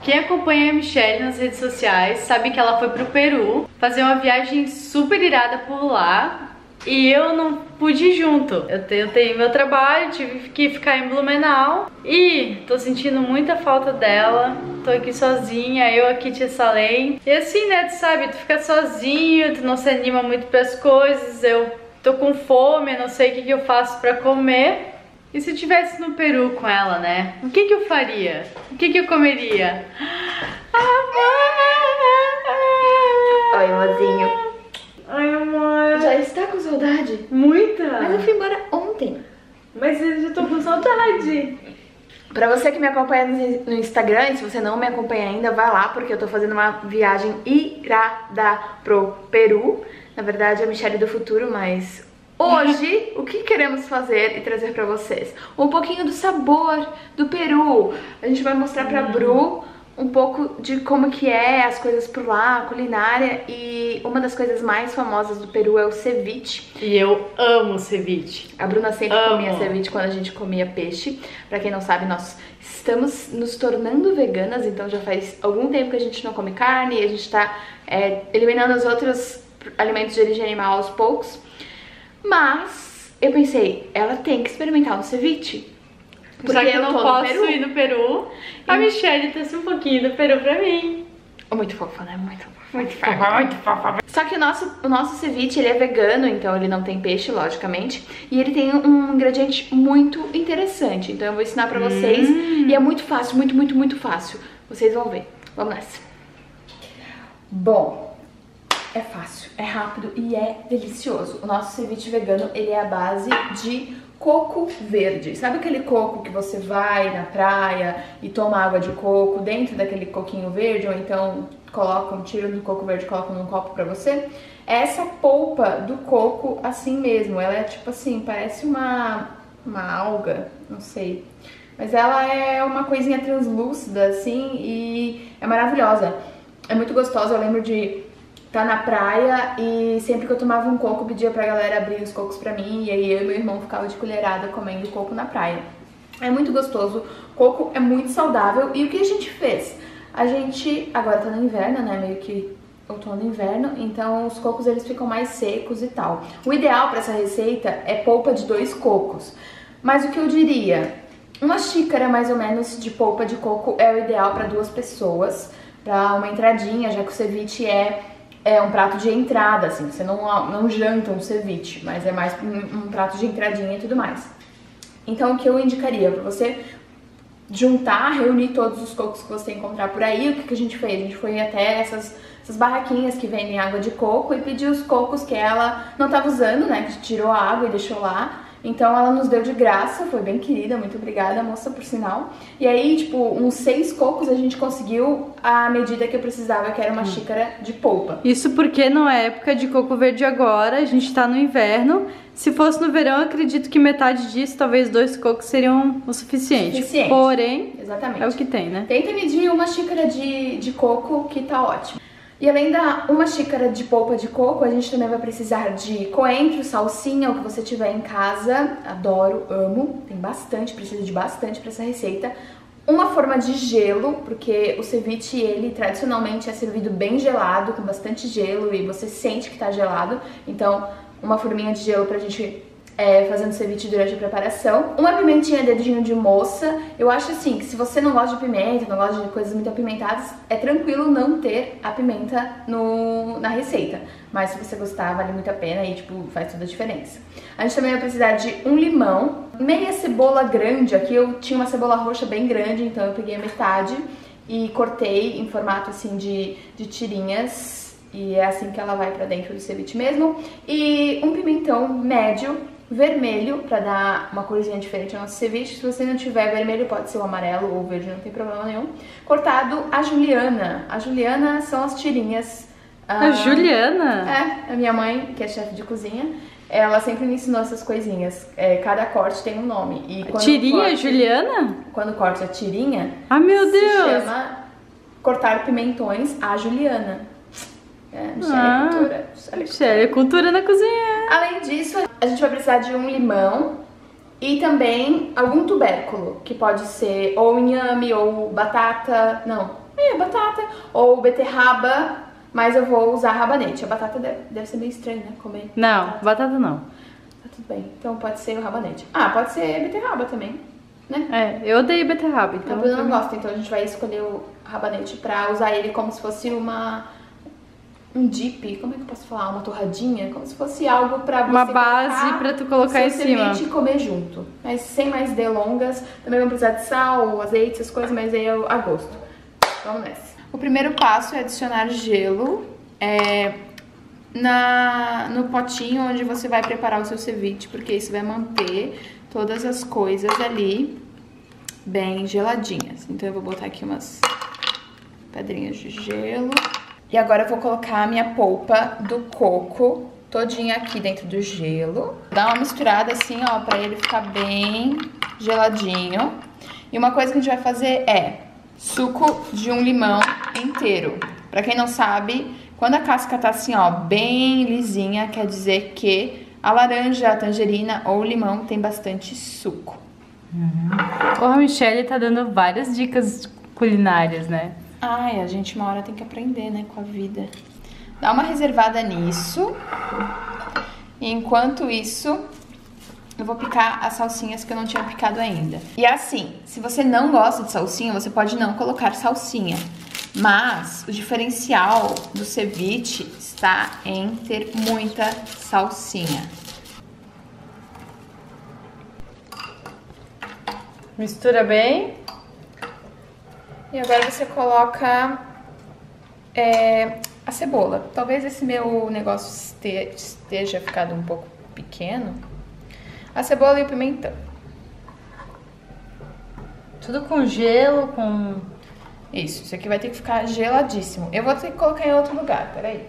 Quem acompanha a Michelle nas redes sociais sabe que ela foi pro Peru fazer uma viagem super irada por lá e eu não pude ir junto. Eu tenho meu trabalho, tive que ficar em Blumenau e tô sentindo muita falta dela. Tô aqui sozinha, eu aqui te Salem. E assim, né, tu sabe, tu fica sozinho, tu não se anima muito pras coisas, eu tô com fome, eu não sei o que eu faço pra comer. E se eu estivesse no Peru com ela, né? O que eu faria? O que eu comeria? Oi, mozinho. Ai, amor. Já está com saudade? Muita? Mas eu fui embora ontem. Mas eu já tô com saudade. Pra você que me acompanha no Instagram, e se você não me acompanha ainda, vai lá, porque eu tô fazendo uma viagem irada pro Peru. Na verdade, é a Michelle do futuro, mas hoje, o que queremos fazer e trazer pra vocês? Um pouquinho do sabor do Peru. A gente vai mostrar pra Bru um pouco de como que é as coisas por lá, a culinária. E uma das coisas mais famosas do Peru é o ceviche. E eu amo ceviche. A Bruna sempre comia ceviche quando a gente comia peixe. Pra quem não sabe, nós estamos nos tornando veganas, então já faz algum tempo que a gente não come carne. E a gente tá eliminando os outros alimentos de origem animal aos poucos. Mas eu pensei, ela tem que experimentar um ceviche. Porque já que eu não posso ir no Peru, a Michelle trouxe um pouquinho do Peru pra mim. Muito fofa, né? Muito fofa. Muito fofa, muito fofa. Só que o nosso ceviche, ele é vegano, então ele não tem peixe, logicamente. E ele tem um ingrediente muito interessante. Então eu vou ensinar pra vocês. E é muito fácil, muito fácil. Vocês vão ver. Vamos nessa. Bom, é fácil, é rápido e é delicioso. O nosso ceviche vegano, ele é a base de coco verde. Sabe aquele coco que você vai na praia e toma água de coco dentro daquele coquinho verde? Ou então tiram do coco verde e colocam num copo pra você? É essa polpa do coco assim mesmo. Ela é tipo assim, parece uma alga, não sei. Mas ela é uma coisinha translúcida assim e é maravilhosa. É muito gostosa, eu lembro de tá na praia e sempre que eu tomava um coco, pedia pra galera abrir os cocos pra mim, e aí eu e meu irmão ficava de colherada comendo coco na praia. É muito gostoso, coco é muito saudável. E o que a gente fez? A gente, agora tá no inverno, né, meio que outono e inverno, então os cocos eles ficam mais secos e tal. O ideal pra essa receita é polpa de 2 cocos, mas o que eu diria? Uma xícara mais ou menos de polpa de coco é o ideal pra 2 pessoas, pra uma entradinha, já que o ceviche é um prato de entrada, assim, você não janta um ceviche, mas é mais um prato de entradinha e tudo mais. Então o que eu indicaria pra você juntar, reunir todos os cocos que você encontrar por aí, o que a gente fez? A gente foi até essas barraquinhas que vendem água de coco e pediu os cocos que ela não tava usando, né, que tirou a água e deixou lá. Então ela nos deu de graça, foi bem querida, muito obrigada, moça, por sinal. E aí, tipo, uns 6 cocos a gente conseguiu a medida que eu precisava, que era uma xícara de polpa. Isso porque não é época de coco verde agora, a gente tá no inverno. Se fosse no verão, eu acredito que metade disso, talvez 2 cocos seriam o suficiente. Porém, exatamente, é o que tem, né? Tenta medir uma xícara de coco, que tá ótimo. E além da uma xícara de polpa de coco, a gente também vai precisar de coentro, salsinha, o que você tiver em casa. Adoro, amo, tem bastante, precisa de bastante para essa receita. Uma forma de gelo, porque o ceviche, ele tradicionalmente é servido bem gelado, com bastante gelo, e você sente que tá gelado. Então, uma forminha de gelo pra gente fazendo ceviche durante a preparação. Uma pimentinha dedinho de moça. Eu acho assim, que se você não gosta de pimenta, não gosta de coisas muito apimentadas, é tranquilo não ter a pimenta na receita. Mas se você gostar, vale muito a pena e, tipo, faz toda a diferença. A gente também vai precisar de um limão, meia cebola grande. Aqui eu tinha uma cebola roxa bem grande, então eu peguei a metade e cortei em formato, assim, de tirinhas. E é assim que ela vai pra dentro do ceviche mesmo. E um pimentão médio, vermelho, pra dar uma corzinha diferente ao nosso ceviche. Se você não tiver vermelho, pode ser o amarelo ou o verde, não tem problema nenhum. Cortado a juliana. A juliana são as tirinhas. A Juliana? É, a minha mãe, que é chefe de cozinha, ela sempre me ensinou essas coisinhas. Cada corte tem um nome. E quando tirinha, Juliana? Quando corta a tirinha, meu Deus! se chama cortar pimentões a juliana. Michelle é cultura. Michelle é cultura na cozinha. Além disso, a gente vai precisar de um limão e também algum tubérculo, que pode ser ou inhame ou batata. Não, Batata. Ou beterraba, mas eu vou usar rabanete. A batata deve ser meio estranho, né? Comer. Não, batata não. Tá tudo bem. Então pode ser o rabanete. Ah, pode ser beterraba também, né? Eu odeio beterraba, então... A Bruna não gosta, então a gente vai escolher o rabanete pra usar ele como se fosse um dip, como é que eu posso falar? Uma torradinha, como se fosse algo pra você uma base pra tu colocar em cima e comer junto. Mas sem mais delongas, também vamos precisar de sal, azeite, essas coisas, mas aí é a gosto. Vamos nessa. O primeiro passo é adicionar gelo no potinho onde você vai preparar o seu ceviche, porque isso vai manter todas as coisas ali bem geladinhas. Então eu vou botar aqui umas pedrinhas de gelo. E agora eu vou colocar a minha polpa do coco todinha aqui dentro do gelo. Dá uma misturada assim, ó, pra ele ficar bem geladinho. E uma coisa que a gente vai fazer é suco de um limão inteiro. Pra quem não sabe, quando a casca tá assim, ó, bem lisinha, quer dizer que a laranja, a tangerina ou o limão tem bastante suco. A Michelle tá dando várias dicas culinárias, né? Ai, a gente uma hora tem que aprender, né, com a vida. Dá uma reservada nisso. E enquanto isso, eu vou picar as salsinhas que eu não tinha picado ainda. E assim, se você não gosta de salsinha, você pode não colocar salsinha. Mas o diferencial do ceviche está em ter muita salsinha. Mistura bem. E agora você coloca a cebola. Talvez esse meu negócio esteja ficado um pouco pequeno. A cebola e o pimentão. Tudo com gelo, com... Isso aqui vai ter que ficar geladíssimo. Eu vou ter que colocar em outro lugar, peraí.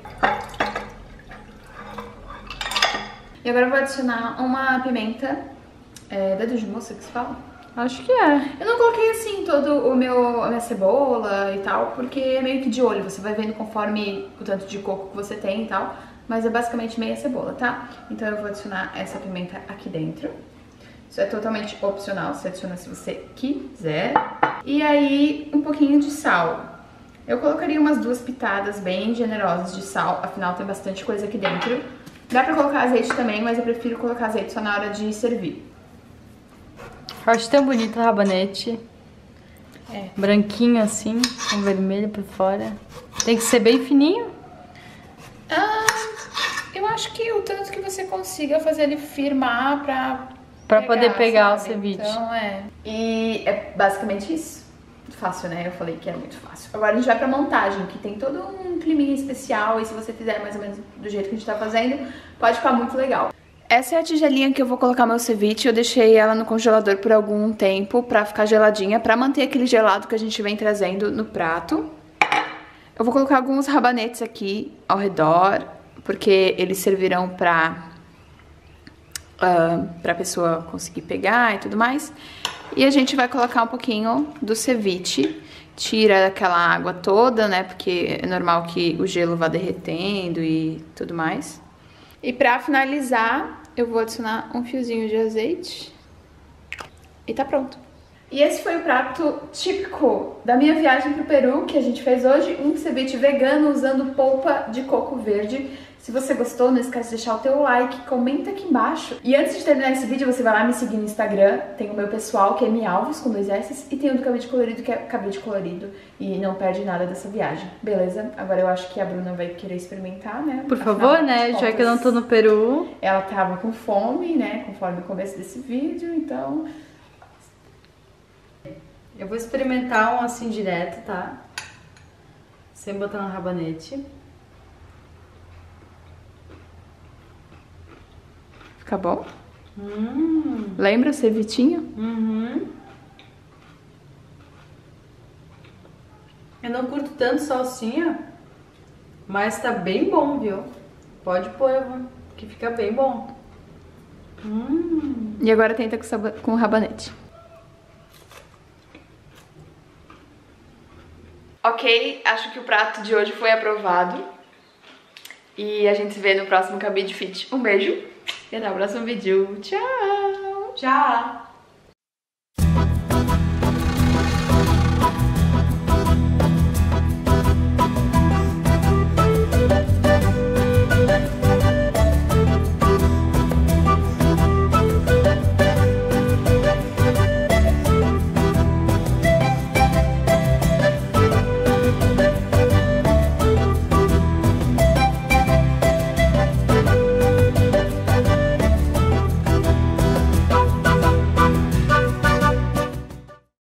E agora eu vou adicionar uma pimenta, dedo de moça que se fala? Acho que é. Eu não coloquei assim todo a minha cebola e tal, porque é meio que de olho, você vai vendo conforme o tanto de coco que você tem e tal, mas é basicamente meia cebola, tá? Então eu vou adicionar essa pimenta aqui dentro. Isso é totalmente opcional, você adiciona se você quiser. E aí, um pouquinho de sal. Eu colocaria umas 2 pitadas bem generosas de sal, afinal tem bastante coisa aqui dentro. Dá pra colocar azeite também, mas eu prefiro colocar azeite só na hora de servir. Eu acho tão bonito o rabanete. Branquinho assim, com vermelho por fora. Tem que ser bem fininho? Eu acho que o tanto que você consiga fazer ele firmar pra poder pegar, sabe? O ceviche. Então, E é basicamente isso. Fácil, né? Eu falei que era muito fácil. Agora a gente vai pra montagem, que tem todo um climinha especial. E se você fizer mais ou menos do jeito que a gente tá fazendo, pode ficar muito legal. Essa é a tigelinha que eu vou colocar meu ceviche. Eu deixei ela no congelador por algum tempo pra ficar geladinha, pra manter aquele gelado que a gente vem trazendo no prato. Eu vou colocar alguns rabanetes aqui ao redor, porque eles servirão pra pessoa conseguir pegar e tudo mais. E a gente vai colocar um pouquinho do ceviche. Tira aquela água toda, né, porque é normal que o gelo vá derretendo e tudo mais. E pra finalizar, eu vou adicionar um fiozinho de azeite e tá pronto. E esse foi o prato típico da minha viagem pro Peru, que a gente fez hoje, um ceviche vegano usando polpa de coco verde. Se você gostou, não esquece de deixar o teu like, comenta aqui embaixo. E antes de terminar esse vídeo, você vai lá me seguir no Instagram. Tem o meu pessoal, que é Mialves, com 2 S, e tem o do Cabide Colorido, que é Cabide Colorido. E não perde nada dessa viagem, beleza? Agora eu acho que a Bruna vai querer experimentar, né? Por favor, né? Já que eu não tô no Peru. Ela tava com fome, né? Conforme o começo desse vídeo, então... Eu vou experimentar um assim direto, tá? Sem botar no rabanete. Fica bom? Lembra o cevitinho? Eu não curto tanto salsinha, mas tá bem bom, viu? Pode pôr, que fica bem bom. E agora tenta com o rabanete. Ok, acho que o prato de hoje foi aprovado. E a gente se vê no próximo Cabide Fit. Um beijo e até o próximo vídeo. Tchau! Tchau!